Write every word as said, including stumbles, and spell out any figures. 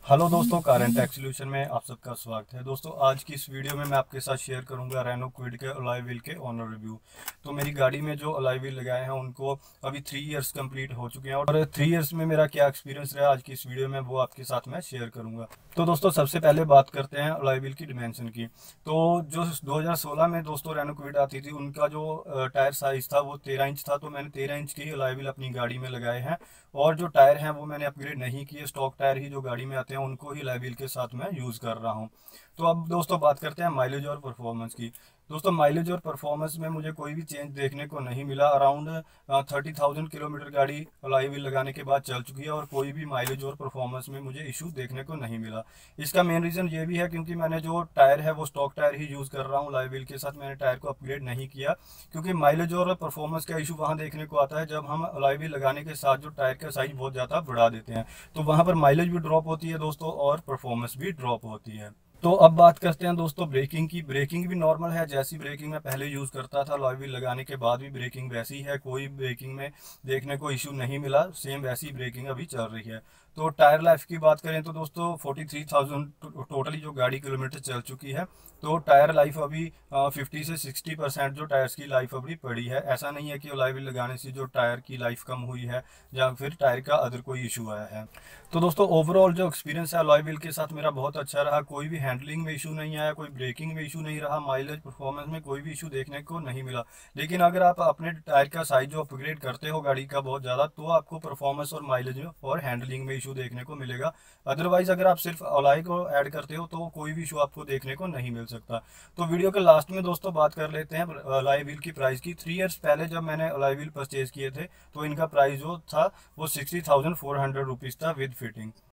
Hello दोस्तों, car and take solution में आप सबका स्वागत है। दोस्तों, आज की इस वीडियो में मैं आपके साथ शेयर करूंगा रेनो क्विड के अलॉय व्हील के ऑनर रिव्यू। तो मेरी गाड़ी में जो अलॉय व्हील लगाए हैं उनको अभी थ्री इयर्स कंप्लीट हो चुके हैं और थ्री इयर्स में मेरा क्या एक्सपीरियंस रहा आज की इस वीडियो में वो आपके साथ मैं शेयर करूंगा। तो दोस्तों, सबसे पहले बात करते हैं अलॉय व्हील की डिमेंशन की। तो जो दो हज़ार सोलह में दोस्तों रेनो क्विड आती थी, उनका जो टायर साइज था वो तेरह इंच था। तो मैंने तेरह इंच के अलॉय व्हील अपनी गाड़ी में लगाए हैं और जो टायर हैं वो मैंने अपग्रेड नहीं किए। स्टॉक टायर ही जो गाड़ी में आते हैं उनको ही अलॉय व्हील के साथ मैं यूज़ कर रहा हूँ। तो अब दोस्तों बात करते हैं माइलेज और परफॉर्मेंस की। दोस्तों, माइलेज और परफॉर्मेंस में मुझे कोई भी चेंज देखने को नहीं मिला। अराउंड थर्टी थाउजेंड किलोमीटर गाड़ी अलॉय व्हील लगाने के बाद चल चुकी है और कोई भी माइलेज और परफॉर्मेंस में मुझे इशू देखने को नहीं मिला। इसका मेन रीज़न ये भी है क्योंकि मैंने जो टायर है वो स्टॉक टायर ही यूज़ कर रहा हूँ अलॉय व्हील के साथ। मैंने टायर को अपग्रेड नहीं किया क्योंकि माइलेज और परफॉर्मेंस का इशू वहाँ देखने को आता है जब हम अलॉय व्हील लगाने के साथ जो टायर का साइज बहुत ज़्यादा बढ़ा देते हैं। तो वहाँ पर माइलेज भी ड्रॉप होती है दोस्तों और परफॉर्मेंस भी ड्रॉप होती है। तो अब बात करते हैं दोस्तों ब्रेकिंग की। ब्रेकिंग भी नॉर्मल है, जैसी ब्रेकिंग मैं पहले यूज़ करता था अलॉय व्हील लगाने के बाद भी ब्रेकिंग वैसी है। कोई ब्रेकिंग में देखने को इशू नहीं मिला, सेम वैसी ब्रेकिंग अभी चल रही है। तो टायर लाइफ की बात करें तो दोस्तों फोर्टी थ्री थाउजेंड टोटली जो गाड़ी किलोमीटर चल चुकी है। तो टायर लाइफ अभी फिफ्टी से सिक्सटी परसेंट जो टायर्स की लाइफ अभी पड़ी है। ऐसा नहीं है कि अलॉय व्हील लगाने से जो टायर की लाइफ कम हुई है या फिर टायर का अदर कोई इशू आया है। तो दोस्तों, ओवरऑल जो एक्सपीरियंस है अलॉय व्हील के साथ मेरा बहुत अच्छा रहा। कोई भी हैंडलिंग में इशू नहीं आया, कोई ब्रेकिंग में इशू नहीं रहा, माइलेज परफॉर्मेंस में कोई भी इशू देखने को नहीं मिला। लेकिन अगर आप अपने टायर का साइज जो अपग्रेड करते हो गाड़ी का बहुत ज़्यादा, तो आपको परफॉर्मेंस और माइलेज में और हैंडलिंग में इशू देखने को मिलेगा। अदरवाइज अगर आप सिर्फ अलॉय को ऐड करते हो तो कोई भी इशू आपको देखने को नहीं मिल सकता। तो वीडियो के लास्ट में दोस्तों बात कर लेते हैं अलॉय व्हील की प्राइस की। थ्री इयर्स पहले जब मैंने अलॉय व्हील परचेज किए थे तो इनका प्राइस जो था वो sixty thousand four hundred rupees था विद फिटिंग।